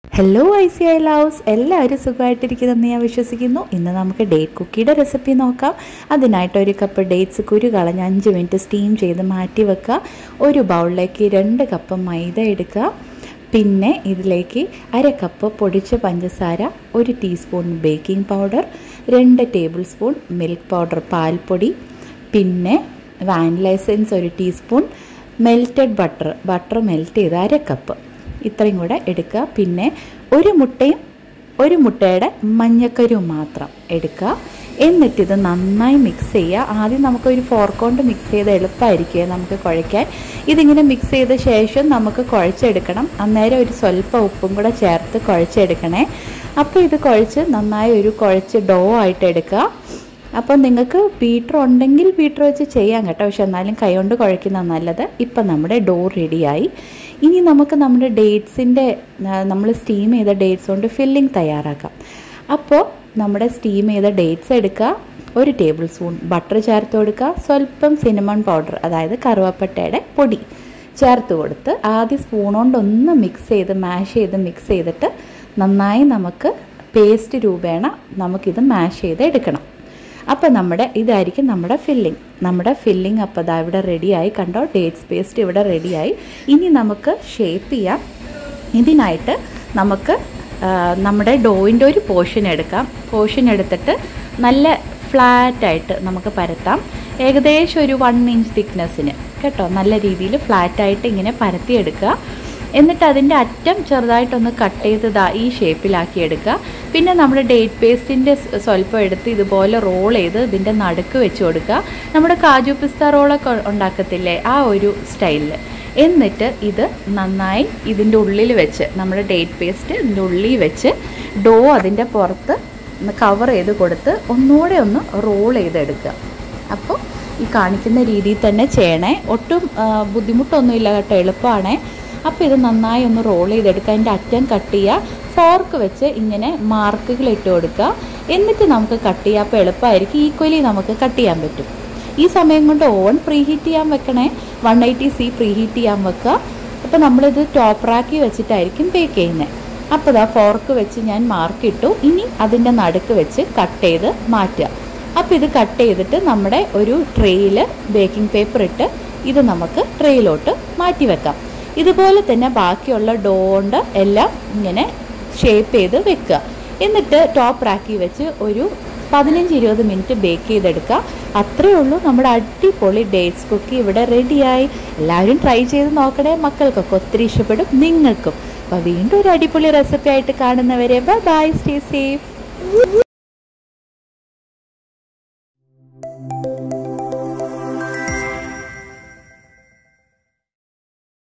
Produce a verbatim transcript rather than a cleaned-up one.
Hello I C I loves, എല്ലാവരും സുഖമായിട്ടിരിക്കുന്നതെന്ന് ഞാൻ വിശ്വസിക്കുന്നു. ഇന്ന് നമുക്ക് ഡേറ്റ് കുക്കിയുടെ റെസിപ്പി നോക്കാം. അതിനായിട്ട് ഒരു കപ്പ് ഡേറ്റ്സ് കുരു കളഞ്ഞ് അഞ്ച് മിനിറ്റ് സ്റ്റീം ചെയ്ത് മാറ്റി വെക്കുക. ഒരു ബൗളിലേക്ക് രണ്ട് കപ്പ് മൈദ എടുക്കുക. പിന്നെ ഇതിലേക്ക് അര കപ്പ് പൊടിച്ച പഞ്ചസാര, ഒരു ടീസ്പൂൺ ബേക്കിംഗ് പൗഡർ, രണ്ട് ടേബിൾ സ്പൂൺ മിൽക്ക് പൗഡർ പാൽപ്പൊടി, പിന്നെ വാനില എസൻസ് ഒരു teaspoon, melted butter butter melt ചെയ്ത് അര കപ്പ് ഇത്രയും കൂടെ എടുക്കുക. പിന്നെ ഒരു മുട്ടയും ഒരു മുട്ടയുടെ മഞ്ഞക്കരുവും മാത്രം എടുക്കുക. എന്നിട്ടിത് നന്നായി മിക്സ് ചെയ്യുക. ആദ്യം നമുക്കൊരു ഫോർക്ക് കൊണ്ട് മിക്സ് ചെയ്ത് എളുപ്പമായിരിക്കും നമുക്ക് കുഴയ്ക്കാൻ. ഇതിങ്ങനെ മിക്സ് ചെയ്ത ശേഷം നമുക്ക് കുഴച്ചെടുക്കണം. അന്നേരം ഒരു സ്വല്പം ഉപ്പും കൂടെ ചേർത്ത് കുഴച്ചെടുക്കണേ. അപ്പോൾ ഇത് കുഴച്ച് നന്നായി ഒരു കുഴച്ച് ഡോ ആയിട്ട് എടുക്കുക. അപ്പോൾ നിങ്ങൾക്ക് ബീറ്റർ ഉണ്ടെങ്കിൽ ബീറ്റർ വെച്ച് ചെയ്യാം കേട്ടോ, പക്ഷെ എന്നാലും കൈ കൊണ്ട് കുഴയ്ക്കുന്നത് നല്ലത്. ഇപ്പം നമ്മുടെ ഡോ റെഡിയായി. ഇനി നമുക്ക് നമ്മുടെ ഡേറ്റ്സിൻ്റെ നമ്മൾ സ്റ്റീം ചെയ്ത ഡേറ്റ്സ് കൊണ്ട് ഫില്ലിംഗ് തയ്യാറാക്കാം. അപ്പോൾ നമ്മുടെ സ്റ്റീം ചെയ്ത ഡേറ്റ്സ് എടുക്കുക, ഒരു ടേബിൾ സ്പൂൺ ബട്ടർ ചേർത്ത് കൊടുക്കുക, സ്വല്പം സിനമൺ പൗഡർ അതായത് കറുവപ്പട്ടയുടെ പൊടി ചേർത്ത് കൊടുത്ത് ആദ്യം സ്പൂൺ കൊണ്ടൊന്ന് മിക്സ് ചെയ്ത് മാഷ് ചെയ്ത് മിക്സ് ചെയ്തിട്ട് നന്നായി നമുക്ക് പേസ്റ്റ് രൂപേണ നമുക്കിത് മാഷ് ചെയ്ത് എടുക്കണം. അപ്പോൾ നമ്മുടെ ഇതായിരിക്കും നമ്മുടെ ഫില്ലിംഗ്. നമ്മുടെ ഫില്ലിംഗ് അപ്പോൾ ഇതാ ഇവിടെ റെഡിയായി, കണ്ടോ, ഡേറ്റ്സ് പേസ്റ്റ് ഇവിടെ റെഡിയായി. ഇനി നമുക്ക് ഷേപ്പ് ചെയ്യാം. ഇതിനായിട്ട് നമുക്ക് നമ്മുടെ ഡോയിൻ്റെ ഒരു പോർഷൻ എടുക്കാം. പോർഷൻ എടുത്തിട്ട് നല്ല ഫ്ലാറ്റായിട്ട് നമുക്ക് പരത്താം. ഏകദേശം ഒരു വൺ ഇഞ്ച് തിക്നെസ്സിന് കേട്ടോ, നല്ല രീതിയിൽ ഫ്ലാറ്റായിട്ട് ഇങ്ങനെ പരത്തിയെടുക്കുക. എന്നിട്ട് അതിൻ്റെ അറ്റം ചെറുതായിട്ടൊന്ന് കട്ട് ചെയ്ത് ഇതാ ഈ ഷേപ്പിലാക്കി എടുക്കുക. പിന്നെ നമ്മൾ ഡേറ്റ് പേസ്റ്റിൻ്റെ സ്വല്പം എടുത്ത് ഇതുപോലെ റോൾ ചെയ്ത് ഇതിൻ്റെ നടുക്ക് വെച്ച് കൊടുക്കുക. നമ്മുടെ കാജു പിസ്ത റോളൊക്കെ ഉണ്ടാക്കത്തില്ലേ, ആ ഒരു സ്റ്റൈലിൽ. എന്നിട്ട് ഇത് നന്നായി ഇതിൻ്റെ ഉള്ളിൽ വെച്ച് നമ്മുടെ ഡേറ്റ് പേസ്റ്റ് ഇതിൻ്റെ ഉള്ളിൽ വെച്ച് ഡോ അതിൻ്റെ പുറത്ത് കവർ ചെയ്ത് കൊടുത്ത് ഒന്നുകൂടെ ഒന്ന് റോൾ ചെയ്തെടുക്കുക. അപ്പോൾ ഈ കാണിക്കുന്ന രീതിയിൽ തന്നെ ചെയ്യണേ, ഒട്ടും ബുദ്ധിമുട്ടൊന്നുമില്ല കേട്ടോ, എളുപ്പമാണേ. അപ്പോൾ ഇത് നന്നായി ഒന്ന് റോൾ ചെയ്തെടുക്കുക. അതിൻ്റെ അറ്റം കട്ട് ചെയ്യുക, ഫോർക്ക് വെച്ച് ഇങ്ങനെ മാർക്കുകൾ ഇട്ട് കൊടുക്കുക. എന്നിട്ട് നമുക്ക് കട്ട് ചെയ്യുക. അപ്പോൾ എളുപ്പമായിരിക്കും, ഈക്വലി നമുക്ക് കട്ട് ചെയ്യാൻ പറ്റും. ഈ സമയം കൊണ്ട് ഓവൻ പ്രീ ഹീറ്റ് ചെയ്യാൻ വെക്കണേ, one eighty C pre heat ചെയ്യാൻ വെക്കുക. അപ്പോൾ നമ്മളിത് ടോപ്പ് റാക്കി വെച്ചിട്ടായിരിക്കും ബേക്ക് ചെയ്യുന്നത്. അപ്പോൾ ഇതാ ഫോർക്ക് വെച്ച് ഞാൻ മാർക്കിട്ടു. ഇനി അതിൻ്റെ നടുക്ക് വെച്ച് കട്ട് ചെയ്ത് മാറ്റുക. അപ്പോൾ ഇത് കട്ട് ചെയ്തിട്ട് നമ്മുടെ ഒരു ട്രേയിൽ ബേക്കിംഗ് പേപ്പർ ഇട്ട് ഇത് നമുക്ക് ട്രേയിലോട്ട് മാറ്റി വെക്കാം. ഇതുപോലെ തന്നെ ബാക്കിയുള്ള ഡോ കൊണ്ട് എല്ലാം ഇങ്ങനെ ഷേപ്പ് ചെയ്ത് വെക്കുക. എന്നിട്ട് ടോപ്പ് റാക്കി വെച്ച് ഒരു പതിനഞ്ച് ഇരുപത് മിനിറ്റ് ബേക്ക് ചെയ്തെടുക്കുക. അത്രയേ ഉള്ളൂ, നമ്മുടെ അടിപൊളി ഡേറ്റ്സ് കുക്കി ഇവിടെ റെഡിയായി. എല്ലാവരും ട്രൈ ചെയ്ത് നോക്കണേ, മക്കൾക്കൊക്കെ ഒത്തിരി ഇഷ്ടപ്പെടും, നിങ്ങൾക്കും. അപ്പോൾ വീണ്ടും ഒരു അടിപൊളി റെസിപ്പി ആയിട്ട് കാണുന്നവരെ ബൈ ബൈ, സ്റ്റേ സേഫ്.